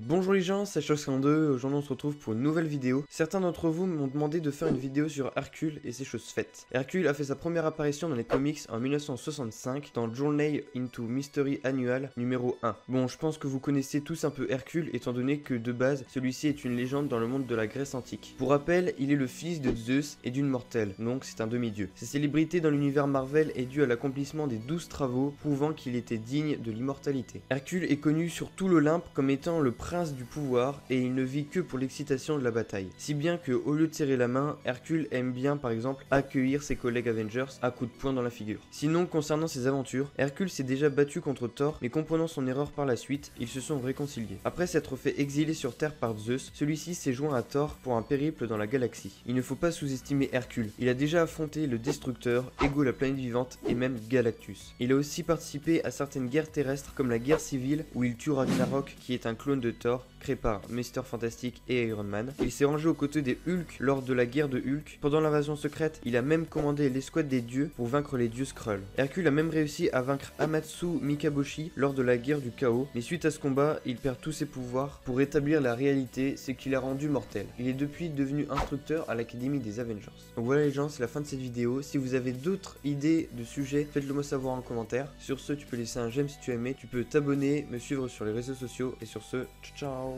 Bonjour les gens, c'est Chose52, aujourd'hui on se retrouve pour une nouvelle vidéo. Certains d'entre vous m'ont demandé de faire une vidéo sur Hercule et c'est chose faite. Hercule a fait sa première apparition dans les comics en 1965 dans Journey into Mystery Annual numéro 1. Bon, je pense que vous connaissez tous un peu Hercule étant donné que de base, celui-ci est une légende dans le monde de la Grèce antique. Pour rappel, il est le fils de Zeus et d'une mortelle, donc c'est un demi-dieu. Sa célébrité dans l'univers Marvel est due à l'accomplissement des 12 travaux prouvant qu'il était digne de l'immortalité. Hercule est connu sur tout l'Olympe comme étant le prince du pouvoir et il ne vit que pour l'excitation de la bataille. Si bien que au lieu de serrer la main, Hercule aime bien par exemple accueillir ses collègues Avengers à coups de poing dans la figure. Sinon, concernant ses aventures, Hercule s'est déjà battu contre Thor, mais comprenant son erreur par la suite, ils se sont réconciliés. Après s'être fait exiler sur Terre par Zeus, celui-ci s'est joint à Thor pour un périple dans la galaxie. Il ne faut pas sous-estimer Hercule, il a déjà affronté le Destructeur, Ego la planète vivante et même Galactus. Il a aussi participé à certaines guerres terrestres comme la guerre civile où il tue Ragnarok qui est un clone de Thor créé par Mr Fantastic et Iron Man. Il s'est rangé aux côtés des Hulk lors de la guerre de Hulk. Pendant l'invasion secrète, il a même commandé l'escouade des dieux pour vaincre les dieux Skrull. Hercule a même réussi à vaincre Amatsu Mikaboshi lors de la guerre du chaos, mais suite à ce combat, il perd tous ses pouvoirs pour rétablir la réalité, ce qui l'a rendu mortel. Il est depuis devenu instructeur à l'académie des Avengers. Donc voilà les gens, c'est la fin de cette vidéo. Si vous avez d'autres idées de sujets, faites-le moi savoir en commentaire. Sur ce, tu peux laisser un j'aime si tu as aimé, tu peux t'abonner, me suivre sur les réseaux sociaux et sur ce, ciao ciao.